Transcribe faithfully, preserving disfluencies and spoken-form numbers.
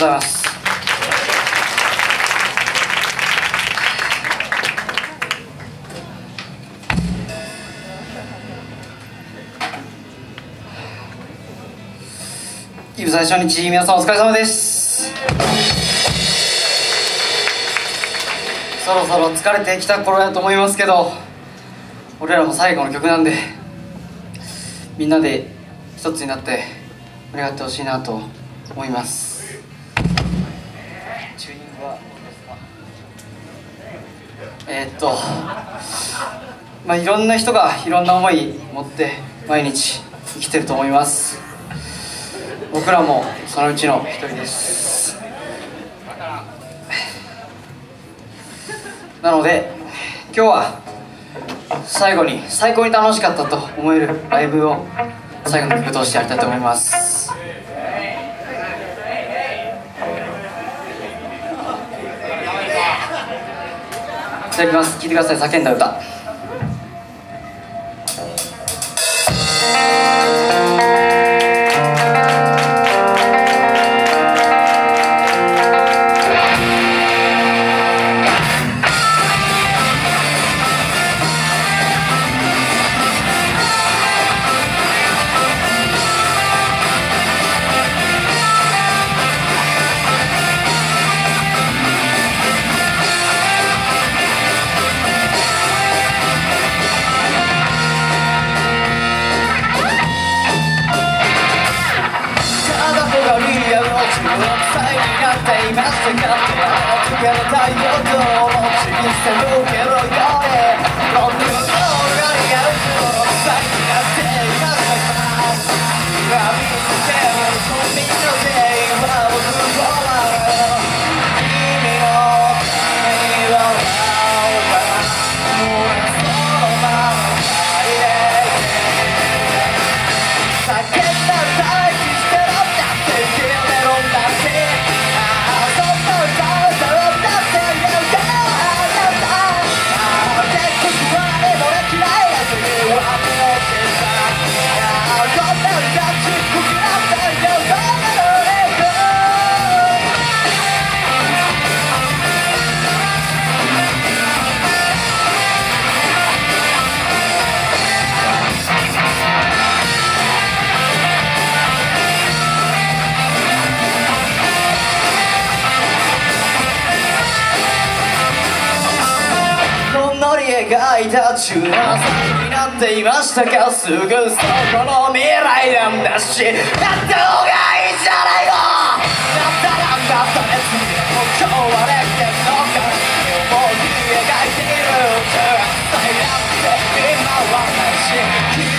ございます。イブ最初日、皆さんお疲れ様です。そろそろ疲れてきた頃やと思いますけど、俺らも最後の曲なんで、みんなで一つになって盛り上がってほしいなと思います。チューニングはどうですか？えー、っとまあいろんな人がいろんな思い持って毎日生きてると思います。僕らもそのうちの一人です。なので今日は最後に最高に楽しかったと思えるライブを最後の曲としてやりたいと思います。いただきます。聴いてください。叫んだ歌。描いた中なさになっていましたか。すぐそこの未来なんだし、やった方がいいんじゃないの。だったらだったやつにも今日はできてんのか。思い描いているうちは伝えなくて今はないし、